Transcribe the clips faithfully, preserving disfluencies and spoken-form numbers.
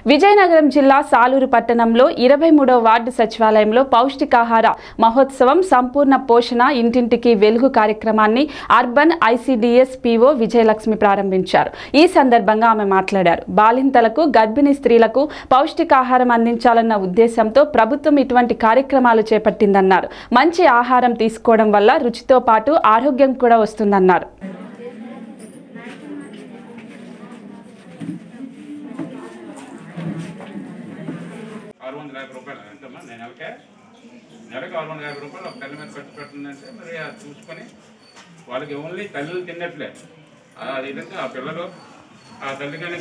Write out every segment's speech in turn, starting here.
విజయనగరం జిల్లా సాలూరు పట్టణంలో ఇరవై మూడవ వార్డు సచివాలయంలో పౌష్టికాహార మహోత్సవం సంపూర్ణ పోషణ ఇంటింటికి వెలుగు కార్యక్రమాన్ని అర్బన్ ఐసిడిఎస్ పిఓ విజయలక్ష్మి ప్రారంభించారు. ఈ సందర్భంగా ఆమె మాట్లాడారు. బాలింతలకు, గర్భిణీ స్త్రీలకు పౌష్టికాహారం అందించాలన్న ఉద్దేశంతో ప్రభుత్వం ఇటువంటి కార్యక్రమాలు చేపట్టిందన్నారు. మంచి ఆహారం తీసుకోవడం వల్ల రుచితో పాటు ఆరోగ్యం కూడా వస్తుందన్నారు. ఆరు వందల యాభై రూపాయలు ఎంతమ్మా నేను నెలకే నెలకి ఆరు వందల యాభై రూపాయలు ఒక తల్లి మీద ఖర్చు పెట్టిందంటే మరి అది చూసుకొని వాళ్ళకి ఓన్లీ తల్లులు తిన్నట్లే ఆ విధంగా ఆ పిల్లలు ఆ తల్లి కానీ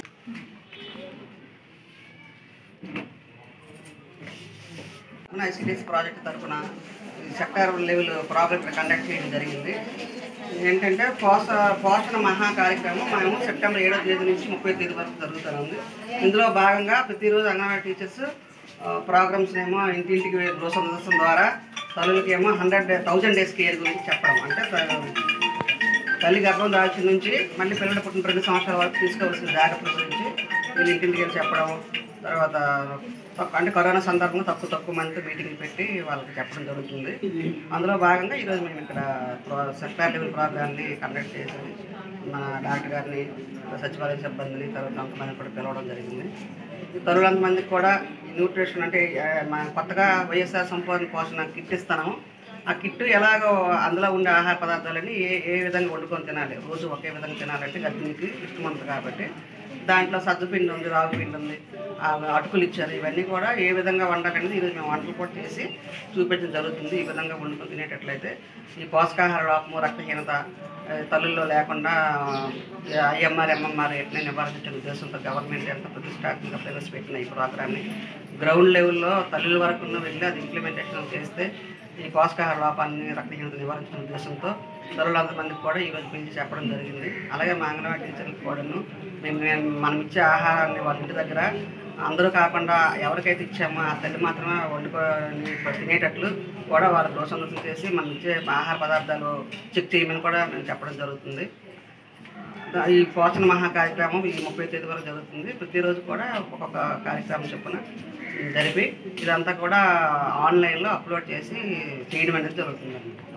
ఐసిడిఎస్ ప్రాజెక్ట్ తరఫున సెక్టార్ లెవెల్ ప్రోగ్రామ్ కండక్ట్ చేయడం జరిగింది. ఏంటంటే పోష పోషణ మహా కార్యక్రమం మేము సెప్టెంబర్ ఏడో తేదీ నుంచి ముప్పై తేదీ వరకు జరుగుతుంది. ఇందులో భాగంగా ప్రతిరోజు అంగన్వాడీ టీచర్స్ ప్రోగ్రామ్స్ ఏమో ఇంటింటికి గృహ సందర్శన ద్వారా తల్లులకి ఏమో హండ్రెడ్ థౌజండ్ డేస్ కేర్ గురించి చెప్పడం, అంటే తల్లి గర్భం దాల్చిన నుంచి మళ్ళీ పిల్లలు పుట్టిన రెండు సంవత్సరాల వరకు తీసుకోవాల్సిన జాగ్రత్తల గురించి వీళ్ళు ఇంటింటికి వెళ్ళి చెప్పడం. తర్వాత అంటే కరోనా సందర్భంగా తక్కువ తక్కువ మందితో మీటింగ్లు పెట్టి వాళ్ళకి చెప్పడం జరుగుతుంది. అందులో భాగంగా ఈరోజు మేము ఇక్కడ సెక్టార్ లెవెల్ ప్రోగ్రామ్ని కండక్ట్ చేసి మన డాక్టర్ గారిని, సచివాలయ సిబ్బందిని, తర్వాత అంతమంది కూడా పిలవడం జరిగింది. తరులంతమందికి కూడా న్యూట్రిషన్ అంటే మన కొత్తగా వైఎస్ఆర్ సంపూర్ణ పోషణ కిట్ ఇస్తాము. ఆ కిట్టు ఎలాగో అందులో ఉండే ఆహార పదార్థాలని ఏ ఏ విధంగా వండుకొని తినాలి, రోజు ఒకే విధంగా తినాలంటే గర్భిణికి ఇష్టమంటుంది. కాబట్టి దాంట్లో సజ్జపిండి ఉంది, రాగు పిండి ఉంది, అటుకులు ఇచ్చారు. ఇవన్నీ కూడా ఏ విధంగా వండాలనేది ఈరోజు మేము వంటలు కూడా చేసి చూపించడం జరుగుతుంది. ఈ విధంగా వండుకొని తినేటట్లయితే ఈ పోషకాహార లోపము, రక్తహీనత తల్లుల్లో లేకుండా ఐఎంఆర్ ఎంఎంఆర్ ఎట్లా నివారించే ఉద్దేశంతో గవర్నమెంట్ ఎంత ప్రతిష్టాత్మకంగా ప్రవేశపెట్టిన ఈ ప్రోగ్రామ్ని గ్రౌండ్ లెవెల్లో తల్లుల వరకు వెళ్ళి అది ఇంప్లిమెంటేషన్ చేస్తే ఈ పోషకాహార లోపాన్ని, రక్తహీనత నివారించిన ఉద్దేశంతో తల్లులంతమందికి కూడా ఈరోజు పిలిచి చెప్పడం జరిగింది. అలాగే మా అంగన్వాడీ టీచర్లకు కూడాను మేము మనం ఇచ్చే ఆహారాన్ని వాళ్ళ ఇంటి దగ్గర అందరూ కాకుండా ఎవరికైతే ఇచ్చామో ఆ తల్లి మాత్రమే వండుకొని తినేటట్లు కూడా వాళ్ళ గృహ సందర్శన చేసి మనం ఇచ్చే ఆహార పదార్థాలు చెక్ చేయమని కూడా మేము చెప్పడం జరుగుతుంది. ఈ పోషణ మహా కార్యక్రమం ఈ ముప్పై తేదీ వరకు జరుగుతుంది. ప్రతిరోజు కూడా ఒక్కొక్క కార్యక్రమం చొప్పున జరిపి ఇదంతా కూడా ఆన్లైన్లో అప్లోడ్ చేసి చేయడం అనేది జరుగుతుంది.